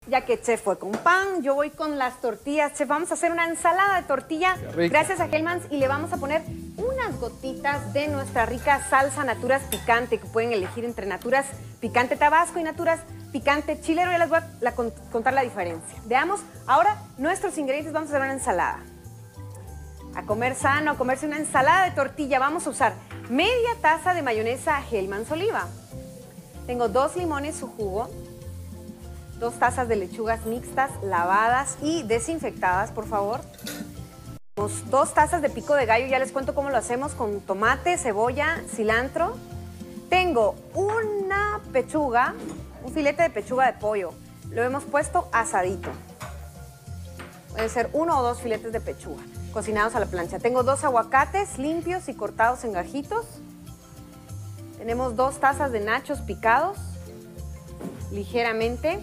Ya que Chef fue con pan, yo voy con las tortillas. Chef, vamos a hacer una ensalada de tortilla gracias a Hellmann's y le vamos a poner unas gotitas de nuestra rica salsa Naturas picante, que pueden elegir entre Naturas picante Tabasco y Naturas picante chileno. Ya les voy a contar la diferencia. Veamos ahora nuestros ingredientes. Vamos a hacer una ensalada. A comer sano, a comerse una ensalada de tortilla. Vamos a usar media taza de mayonesa Hellmann's Oliva. Tengo 2 limones, su jugo. 2 tazas de lechugas mixtas, lavadas y desinfectadas, por favor. 2 tazas de pico de gallo, ya les cuento cómo lo hacemos, con tomate, cebolla, cilantro. Tengo una pechuga, un filete de pechuga de pollo. Lo hemos puesto asadito. Pueden ser 1 o 2 filetes de pechuga, cocinados a la plancha. Tengo 2 aguacates limpios y cortados en gajitos. Tenemos 2 tazas de nachos picados, ligeramente.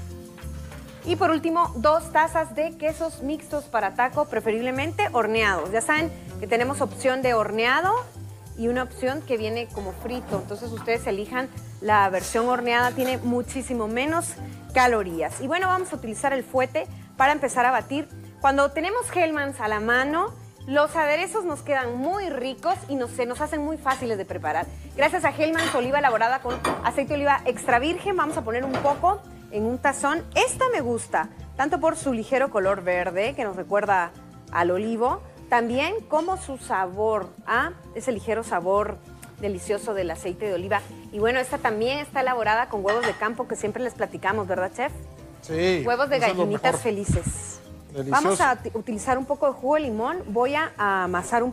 Y por último, 2 tazas de quesos mixtos para taco, preferiblemente horneados. Ya saben que tenemos opción de horneado y una opción que viene como frito. Entonces ustedes elijan la versión horneada, tiene muchísimo menos calorías. Y bueno, vamos a utilizar el fuete para empezar a batir. Cuando tenemos Hellmann's a la mano, los aderezos nos quedan muy ricos y se nos hacen muy fáciles de preparar. Gracias a Hellmann's oliva elaborada con aceite de oliva extra virgen, vamos a poner un poco en un tazón. Esta me gusta, tanto por su ligero color verde, que nos recuerda al olivo, también como su sabor, ese ligero sabor delicioso del aceite de oliva. Y bueno, esta también está elaborada con huevos de campo, que siempre les platicamos, ¿verdad, Chef? Sí. Huevos de gallinitas felices. Delicioso. Vamos a utilizar un poco de jugo de limón. Voy a amasar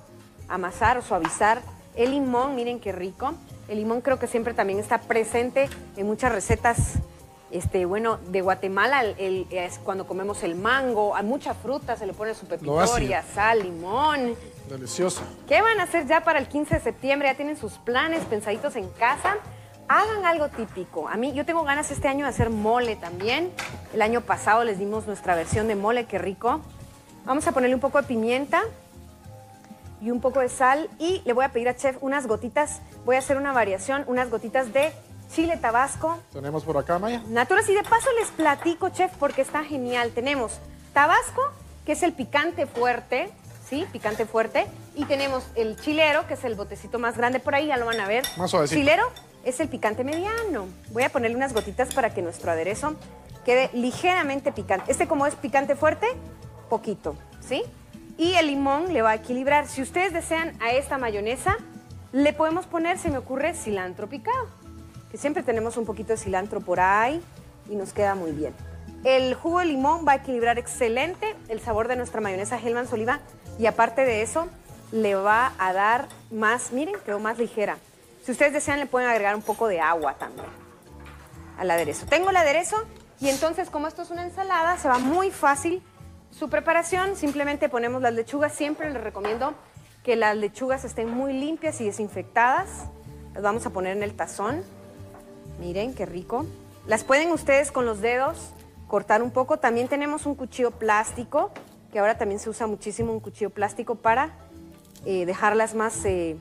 o suavizar el limón. Miren qué rico. El limón creo que siempre también está presente en muchas recetas bueno, de Guatemala. Es cuando comemos el mango, a mucha fruta se le pone su pepitoria, sal, limón. Delicioso. ¿Qué van a hacer ya para el 15 de septiembre? ¿Ya tienen sus planes pensaditos en casa? Hagan algo típico. Yo tengo ganas este año de hacer mole también. El año pasado les dimos nuestra versión de mole, qué rico. Vamos a ponerle un poco de pimienta y un poco de sal. Y le voy a pedir a Chef unas gotitas, voy a hacer una variación, unas gotitas de chile Tabasco. Tenemos por acá, Maya. Naturas. Y de paso les platico, Chef, porque está genial. Tenemos Tabasco, que es el picante fuerte, ¿sí? Picante fuerte. Y tenemos el chilero, que es el botecito más grande. Por ahí ya lo van a ver. Más suavecito. Chilero es el picante mediano. Voy a ponerle unas gotitas para que nuestro aderezo quede ligeramente picante. Como es picante fuerte, poquito, ¿sí? Y el limón le va a equilibrar. Si ustedes desean a esta mayonesa, le podemos poner, se me ocurre, cilantro picado. Que siempre tenemos un poquito de cilantro por ahí y nos queda muy bien. El jugo de limón va a equilibrar excelente el sabor de nuestra mayonesa Hellmann's Oliva y aparte de eso le va a dar más, miren, quedó más ligera. Si ustedes desean le pueden agregar un poco de agua también al aderezo. Tengo el aderezo y entonces como esto es una ensalada se va muy fácil su preparación. Simplemente ponemos las lechugas, siempre les recomiendo que las lechugas estén muy limpias y desinfectadas. Las vamos a poner en el tazón. Miren, qué rico. Las pueden ustedes con los dedos cortar un poco. También tenemos un cuchillo plástico, que ahora también se usa muchísimo un cuchillo plástico para dejarlas más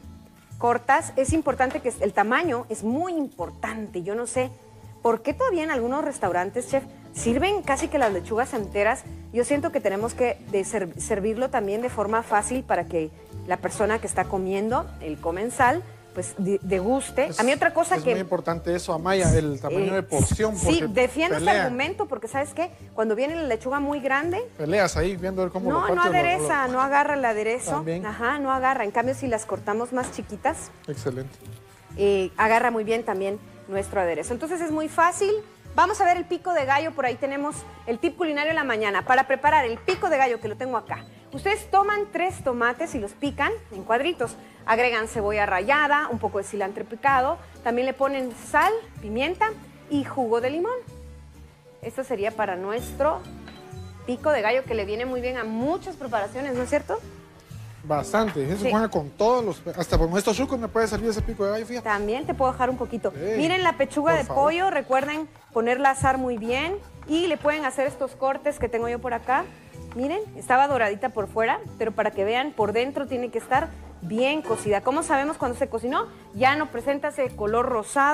cortas. Es importante que el tamaño es muy importante. Yo no sé por qué todavía en algunos restaurantes, Chef, sirven casi que las lechugas enteras. Yo siento que tenemos que servirlo también de forma fácil para que la persona que está comiendo el comensal pues deguste. A mí otra cosa es que... Es muy importante eso, Amaya, el tamaño de porción. Sí, defiendo este argumento porque, ¿sabes qué? Cuando viene la lechuga muy grande... Peleas ahí, viendo cómo lo partes. No adereza, no agarra el aderezo. También. Ajá, no agarra. En cambio, si las cortamos más chiquitas... Excelente. Agarra muy bien también nuestro aderezo. Entonces es muy fácil. Vamos a ver el pico de gallo. Por ahí tenemos el tip culinario de la mañana. Para preparar el pico de gallo, que lo tengo acá. Ustedes toman 3 tomates y los pican en cuadritos. Agregan cebolla rallada, un poco de cilantro picado. También le ponen sal, pimienta y jugo de limón. Esto sería para nuestro pico de gallo, que le viene muy bien a muchas preparaciones, ¿no es cierto? Bastante. Eso juega con todos los... Hasta con estos chucos me puede servir ese pico de gallo, fíjate. También te puedo dejar un poquito. Miren la pechuga de pollo. Recuerden ponerla a asar muy bien. Y le pueden hacer estos cortes que tengo yo por acá. Miren, estaba doradita por fuera, pero para que vean, por dentro tiene que estar bien cocida. ¿Cómo sabemos cuando se cocinó? Ya no presenta ese color rosado,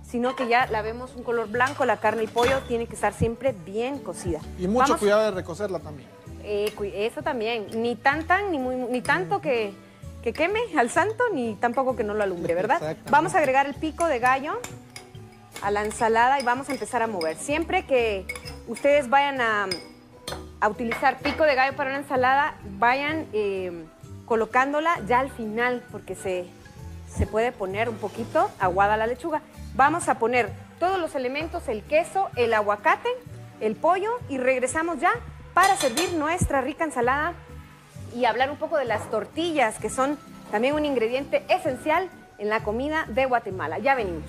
sino que ya la vemos un color blanco. La carne, el pollo, tiene que estar siempre bien cocida. Y mucho cuidado de recocerla también. Eso también, ni tanto que queme al santo, ni tampoco que no lo alumbre, ¿verdad? Vamos a agregar el pico de gallo a la ensalada y vamos a empezar a mover. Siempre que ustedes vayan a utilizar pico de gallo para una ensalada, vayan colocándola ya al final, porque se puede poner un poquito aguada la lechuga. Vamos a poner todos los elementos, el queso, el aguacate, el pollo, y regresamos ya para servir nuestra rica ensalada y hablar un poco de las tortillas, que son también un ingrediente esencial en la comida de Guatemala. Ya venimos.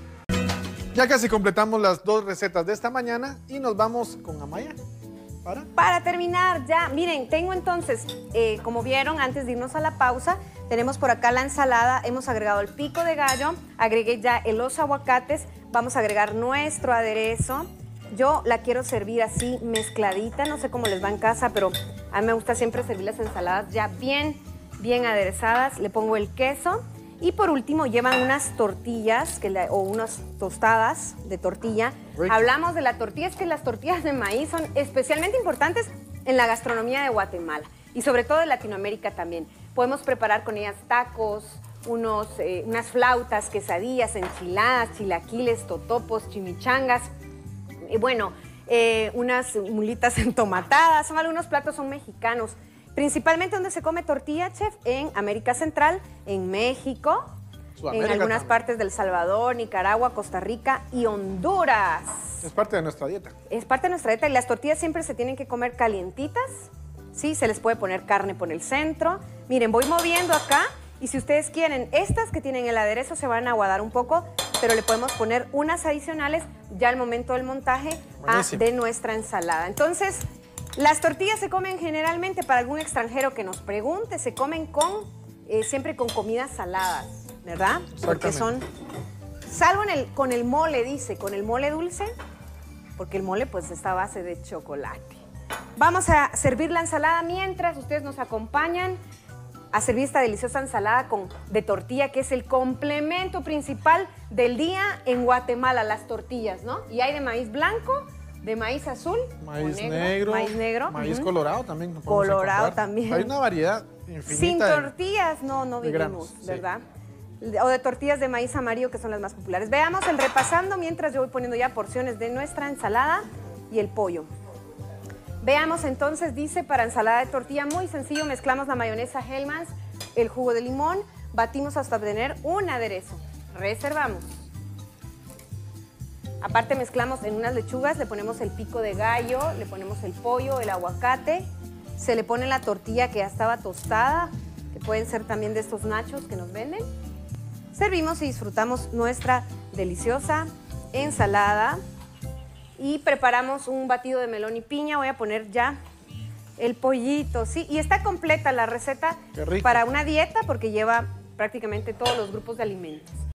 Ya casi completamos las 2 recetas de esta mañana y nos vamos con Amaya. Para terminar ya, miren, tengo entonces, como vieron antes de irnos a la pausa, tenemos por acá la ensalada, hemos agregado el pico de gallo, agregué ya los aguacates, vamos a agregar nuestro aderezo. Yo la quiero servir así mezcladita, no sé cómo les va en casa, pero a mí me gusta siempre servir las ensaladas ya bien aderezadas. Le pongo el queso y por último llevan unas tortillas o unas tostadas de tortilla. Hablamos de la tortilla, es que las tortillas de maíz son especialmente importantes en la gastronomía de Guatemala y sobre todo de Latinoamérica también. Podemos preparar con ellas tacos, unas flautas, quesadillas, enchiladas, chilaquiles, totopos, chimichangas. Y bueno, unas mulitas entomatadas, algunos platos son mexicanos. Principalmente donde se come tortilla, chef, en América Central, en México, en algunas partes del Salvador, Nicaragua, Costa Rica y Honduras. Es parte de nuestra dieta. Es parte de nuestra dieta y las tortillas siempre se tienen que comer calientitas, ¿sí? Se les puede poner carne por el centro. Miren, voy moviendo acá y si ustedes quieren, estas que tienen el aderezo se van a aguadar un poco, pero le podemos poner unas adicionales ya al momento del montaje de nuestra ensalada. Entonces, las tortillas se comen generalmente, para algún extranjero que nos pregunte, se comen siempre con comidas saladas, ¿verdad? Porque son, salvo con el mole, dice, con el mole dulce, porque el mole pues está a base de chocolate. Vamos a servir la ensalada mientras ustedes nos acompañan a servir esta deliciosa ensalada de tortilla, que es el complemento principal del día en Guatemala, las tortillas, ¿no? Y hay de maíz blanco, de maíz azul, maíz negro, maíz colorado también. Colorado también. Hay una variedad infinita. Sin tortillas no vivimos, ¿verdad? Sí. O de tortillas de maíz amarillo, que son las más populares. Veamos el repasando mientras yo voy poniendo ya porciones de nuestra ensalada y el pollo. Veamos entonces, dice, para ensalada de tortilla, muy sencillo, mezclamos la mayonesa Hellmann's, el jugo de limón, batimos hasta obtener un aderezo. Reservamos. Aparte mezclamos en unas lechugas, le ponemos el pico de gallo, le ponemos el pollo, el aguacate, se le pone la tortilla que ya estaba tostada, que pueden ser también de estos nachos que nos venden. Servimos y disfrutamos nuestra deliciosa ensalada. Y preparamos un batido de melón y piña. Voy a poner ya el pollito, ¿sí? Y está completa la receta para una dieta porque lleva prácticamente todos los grupos de alimentos.